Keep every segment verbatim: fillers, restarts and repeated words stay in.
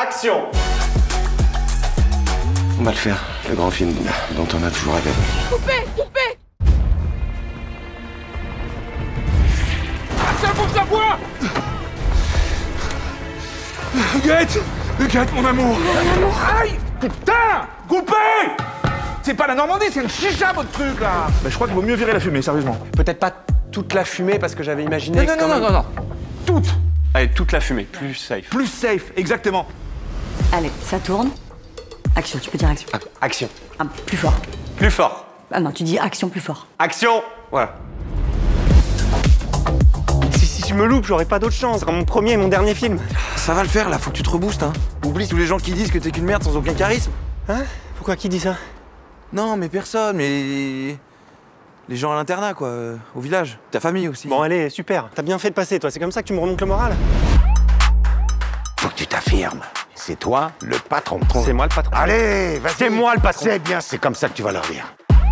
Action! On va le faire, le grand film dont on a toujours rêvé. Coupez! Coupez! Ça faut que ça voie! Huguette! Huguette, mon amour! Mon amour! Aïe! Putain! Coupez! C'est pas la Normandie, c'est une chicha, votre truc, là! Bah, je crois qu'il vaut mieux virer la fumée, sérieusement. Peut-être pas toute la fumée, parce que j'avais imaginé... Non, non, quand non, même... non, non, non. Toute! Allez, toute la fumée, plus safe. Plus safe, exactement. Allez, ça tourne. Action, tu peux dire action. Ah, action. Ah, plus fort. Plus fort. Ah non, tu dis action plus fort. Action! Voilà. Si, si je me loupe, j'aurai pas d'autre chance. Ce sera mon premier et mon dernier film. Ça va le faire, là, faut que tu te reboostes, hein. Oublie tous les gens qui disent que t'es qu'une merde sans aucun charisme. Hein? Pourquoi qui dit ça? Non, mais personne, mais... Les gens à l'internat, quoi, euh, au village. Ta famille aussi. Bon, allez, super. T'as bien fait de passer, toi. C'est comme ça que tu me remontes le moral. Faut que tu t'affirmes. C'est toi le patron. C'est moi le patron. Allez, vas-y. C'est moi le patron. C'est bien, c'est comme ça que tu vas leur dire.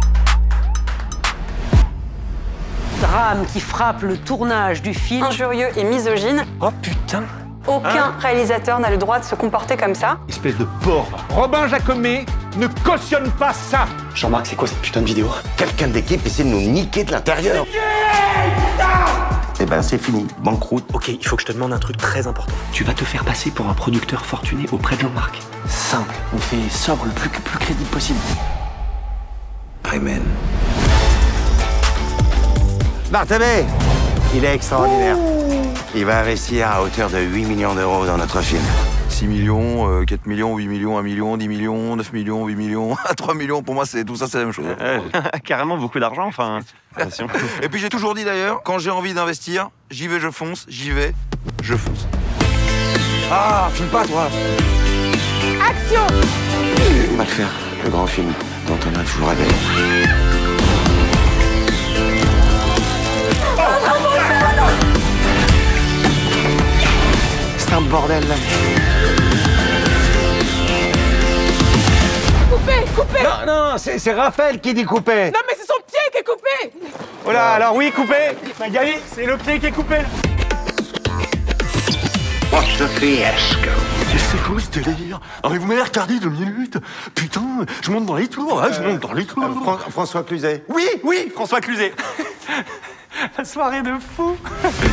Drame qui frappe le tournage du film. Injurieux et misogyne. Oh putain. Aucun réalisateur n'a le droit de se comporter comme ça. Espèce de porc. Robin Jacomet ne cautionne pas ça. Jean-Marc, c'est quoi cette putain de vidéo? Quelqu'un d'équipe essaie de nous niquer de l'intérieur. Eh ben, c'est fini. Banqueroute. Ok, il faut que je te demande un truc très important. Tu vas te faire passer pour un producteur fortuné auprès de Jean-Marc. Simple. On fait sobre le plus, plus crédible possible. Amen. Barthélémy, il est extraordinaire. Il va investir à hauteur de huit millions d'euros dans notre film. six millions, euh, quatre millions, huit millions, un million, dix millions, neuf millions, huit millions, trois millions, pour moi, c'est tout ça, c'est la même chose. Carrément beaucoup d'argent, enfin. Attention. Et puis j'ai toujours dit d'ailleurs, quand j'ai envie d'investir, j'y vais, je fonce, j'y vais, je fonce. Ah, filme pas, toi. Action! On va le faire, le grand film dont on a toujours rêvé. C'est un bordel, là. Coupez! Coupez! Non, non, c'est Raphaël qui dit couper. Non, mais c'est son pied qui est coupé! Oh là, alors oui, coupé. Magali, c'est le pied qui est coupé. What's the fiasco? C'est quoi ce délire? Ah, mais vous m'avez retardé deux minutes. Putain, je monte dans les tours, hein, je monte dans les tours. Euh, Fran- François Cluzet. Oui, oui, François Cluzet. La soirée de fou.